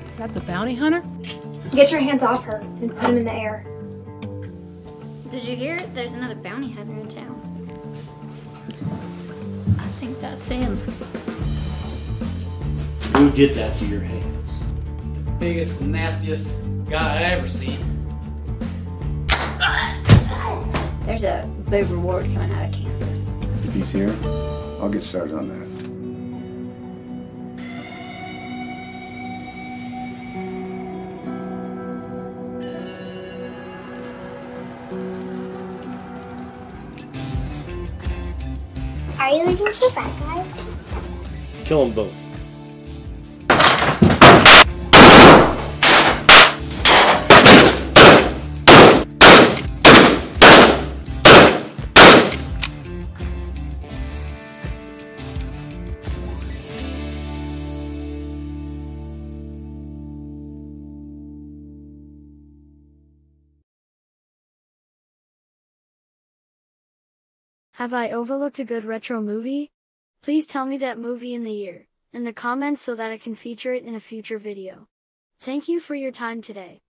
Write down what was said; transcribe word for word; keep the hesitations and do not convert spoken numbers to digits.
Is that the bounty hunter? Get your hands off her and put him in the air. Did you hear? There's another bounty hunter in town. I think that's him. Who did that to your hands? Biggest, nastiest guy I ever seen. There's a big reward coming out of Kansas. If he's here, I'll get started on that. Are you looking for bad guys? Kill them both. Have I overlooked a good retro movie? Please tell me that movie in the year in the comments so that I can feature it in a future video. Thank you for your time today.